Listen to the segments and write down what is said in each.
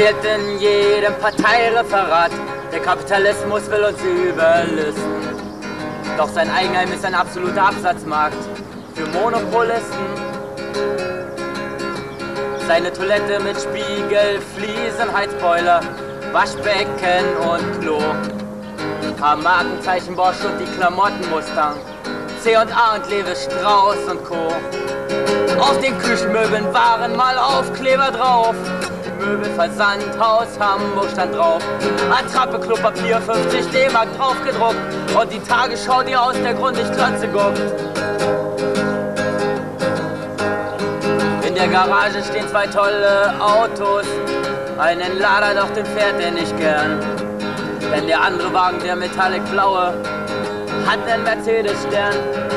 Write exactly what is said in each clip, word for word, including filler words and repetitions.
fehlt in jedem Parteireferat. Der Kapitalismus will uns überlisten. Doch sein Eigenheim ist ein absoluter Absatzmarkt für Monopolisten. Seine Toilette mit Spiegel, Fliesen, Heizboiler, Waschbecken und Klo haben Markenzeichen Bosch und die Klamotten Mustang, C und A und Levi Strauss und Co. Auf den Küchenmöbeln waren mal Aufkleber drauf. Möbelversandhaus Hamburg stand drauf. Attrappe Klopapier, fünfzig D-Mark drauf gedruckt. Und die Tagesschau, die aus der Grundlichtglotze guckt. In der Garage stehen zwei tolle Autos. Einen Lader, doch den fährt er nicht gern. Denn der andere Wagen, der Metallic blaue, hat einen Mercedes-Stern.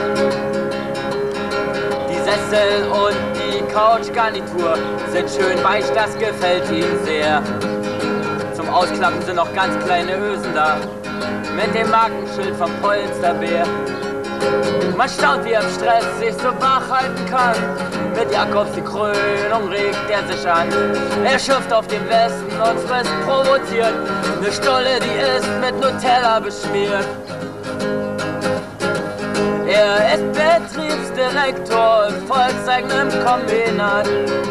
Die Sessel und die Couchgarnitur sind schön weich, das gefällt ihm sehr. Zum Ausklappen sind noch ganz kleine Ösen da, mit dem Markenschild vom Polsterbär. Man staunt, wie er im Stress sich so wach halten kann. Mit Jakobs die Krönung regt er sich an. Er schürft auf den Westen und frisst provoziert eine Stulle, die ist mit Nutella beschmiert. Er ist Betriebsdirektor im volkseigenen Kombinat.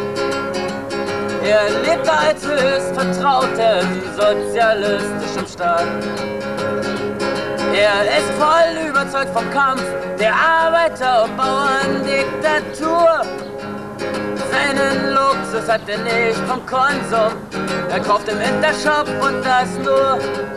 Er lebt als Höchstvertrauter im sozialistischen Staat. Er ist voll überzeugt vom Kampf der Arbeiter- und Bauerndiktatur. Seinen Luxus hat er nicht vom Konsum. Er kauft im Intershop und das nur.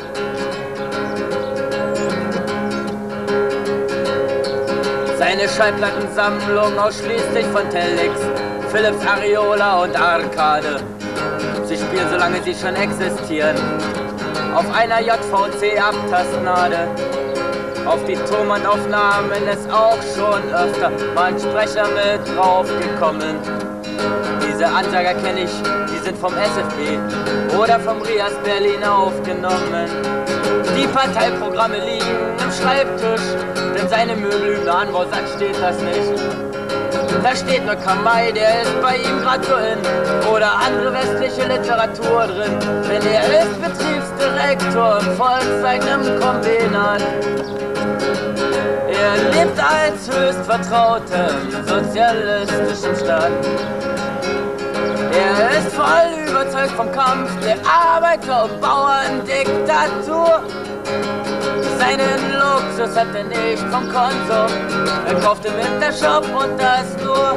Seine Schallplattensammlung ausschließlich von Telex, Philips, Ariola und Arcade. Sie spielen, solange sie schon existieren, auf einer J V C-Abtastnadel. Auf die Thomann-Aufnahmen ist auch schon öfter mal ein Sprecher mit draufgekommen. Diese Ansager kenne ich, die sind vom S F B oder vom Rias Berlin aufgenommen. Die Parteiprogramme liegen im Schreibtisch, denn seine Möbel über Anbausatz steht das nicht. Da steht nur Kamai, der ist bei ihm grad so in, oder andere westliche Literatur drin, denn er ist Betriebsdirektor im volkseigenen Kombinat. Er lebt als Höchstvertrauter im sozialistischen Staat. Er ist voll überzeugt vom Kampf der Arbeiter- und Bauerndiktatur. Seinen Luxus hat er nicht vom Konsum. Er kauft im Intershop und das nur.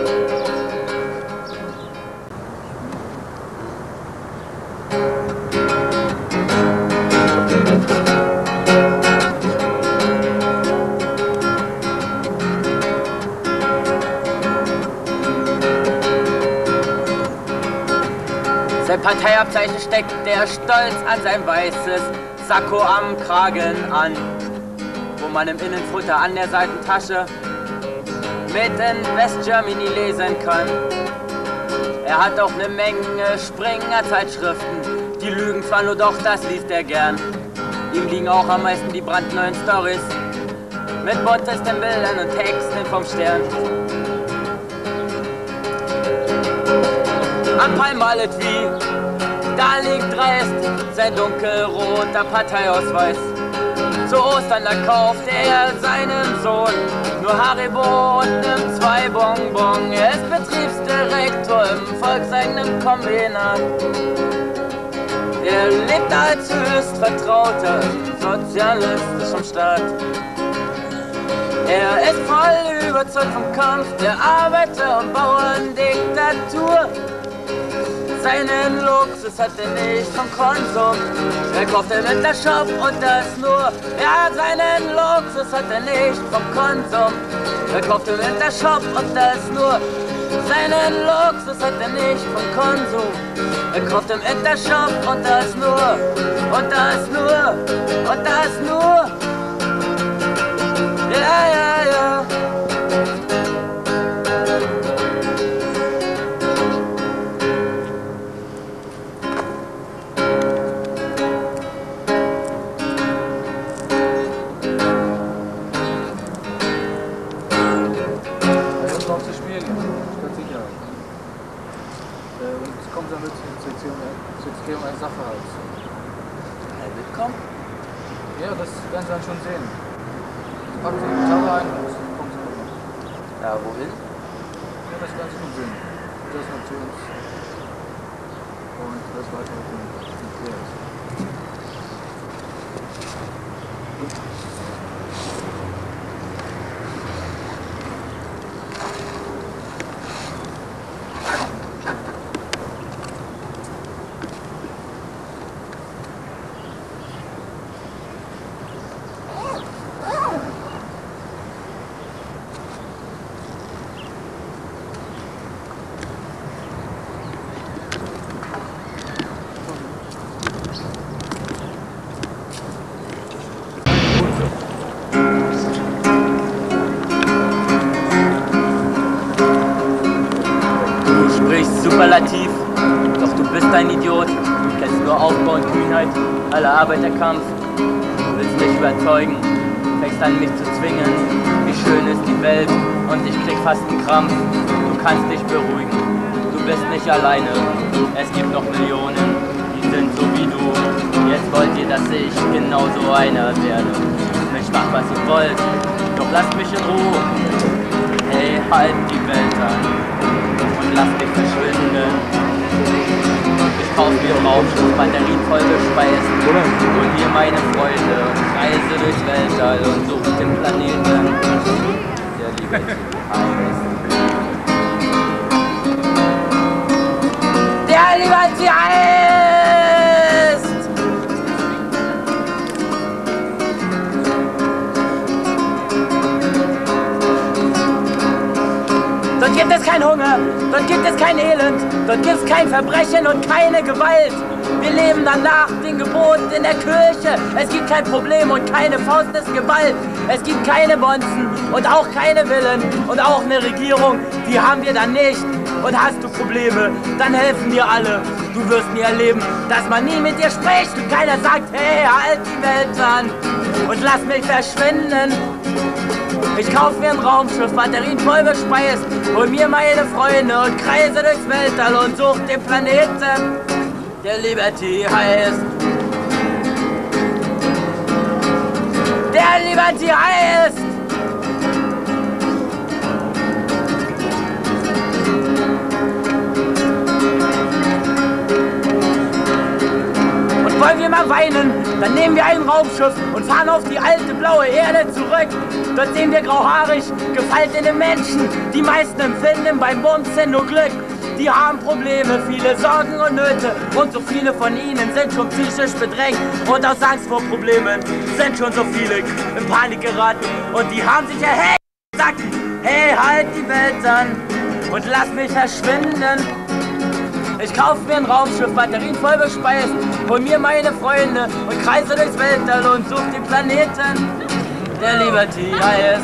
Sein Parteiabzeichen steckt der stolz an sein weißes Sakko am Kragen an, wo man im Innenfutter an der Seitentasche Made in West Germany lesen kann. Er hat auch eine Menge Springer-Zeitschriften, die lügen zwar nur, doch das liest er gern. Ihm liegen auch am meisten die brandneuen Stories mit buntesten Bildern und Texten vom Stern. Am Palmaletwie, da liegt dreist sein dunkelroter Parteiausweis. Zu Ostern, da kauft er seinem Sohn nur Haribo und nimmt zwei Bonbon. Er ist Betriebsdirektor im volkseigenen Kombinat. Er lebt als Höchstvertrauter im sozialistischen Staat. Er ist voll überzeugt vom Kampf der Arbeiter- und Bauerndiktatur. Seinen Luxus hat er nicht vom Konsum. Er kauft im Intershop und das nur. Ja, seinen Luxus hat er nicht vom Konsum. Er kauft im Intershop und das nur. Seinen Luxus hat er nicht vom Konsum. Er kauft im Intershop und das nur. Und das nur. Und das nur. Ja, ja, ja. Kommen Sie damit zur Sektion, geht um eine Sache halt. Kann er mitkommen? Ja, das werden Sie dann schon sehen. Ich pack die Gitarre ein und kommen Sie mit. Ja, wohin? Ja, das werden Sie schon sehen. Das noch zu uns. Und das weitere sind wir jetzt. Superlativ, doch du bist ein Idiot, du kennst nur Aufbau und Kühnheit, aller Arbeiterkampf. Du willst mich überzeugen, fängst an mich zu zwingen, wie schön ist die Welt und ich krieg fast einen Krampf. Du kannst dich beruhigen, du bist nicht alleine, es gibt noch Millionen, die sind so wie du. Jetzt wollt ihr, dass ich genauso einer werde. Ich mach was ihr wollt, doch lasst mich in Ruhe. Hey, halt die Welt an und lass mich verschwinden. Ich kauf mir Raumschiff, Batterien voll gespeist, hol mir meine Freunde, reise durchs Weltall und suche den Planeten, der Liberty heißt. Der Liberty heißt! Dort gibt es keinen Hunger, dort gibt es kein Elend, dort gibt es kein Verbrechen und keine Gewalt. Wir leben danach den Geboten in der Kirche. Es gibt kein Problem und keine Faust des Gewalt. Es gibt keine Bonzen und auch keine Willen und auch eine Regierung, die haben wir dann nicht. Und hast du Probleme, dann helfen dir alle. Du wirst nie erleben, dass man nie mit dir spricht und keiner sagt, hey, halt die Welt an und lass mich verschwinden. Ich kauf mir ein Raumschiff, Batterien voll bespeist, hol mir meine Freunde und kreise durchs Weltall und such den Planeten, der Liberty heißt. Der Liberty heißt! Und wollen wir mal weinen, dann nehmen wir ein Raumschiff und fahren auf die alte blaue Erde zurück. Dort sehen wir grauhaarig gefaltete Menschen. Die meisten empfinden beim Bumsen nur Glück. Die haben Probleme, viele Sorgen und Nöte. Und so viele von ihnen sind schon psychisch bedrängt. Und aus Angst vor Problemen sind schon so viele in Panik geraten. Und die haben sich ja hey gesagt, hey, halt die Welt an und lass mich verschwinden. Ich kauf mir ein Raumschiff, Batterien voll bespeist, hol mir meine Freunde und kreise durchs Weltall und such den Planeten, der Liberty heißt.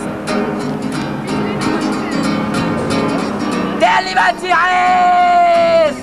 Der Liberty heißt!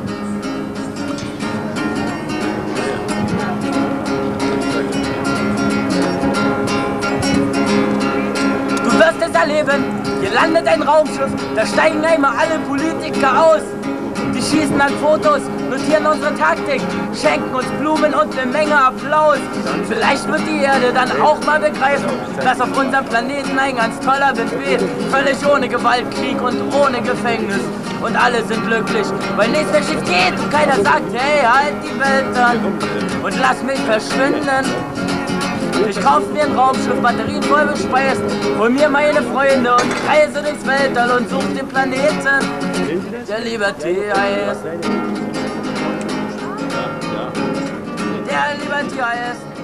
Du wirst es erleben, hier landet ein Raumschiff, da steigen einmal alle Politiker aus. Die schießen an Fotos, notieren unsere Taktik, schenken uns Blumen und eine Menge Applaus. Vielleicht wird die Erde dann auch mal begreifen, dass auf unserem Planeten ein ganz toller Wind weht. Völlig ohne Gewalt, Krieg und ohne Gefängnis. Und alle sind glücklich, weil nichts mehr schief geht und keiner sagt, hey, halt die Welt an und lass mich verschwinden. Ich kauf mir ein Raumschiff, Batterien voll bespeist, hol mir meine Freunde und kreise durchs Weltall und such den Planeten, der Liberty heißt. Der Liberty heißt.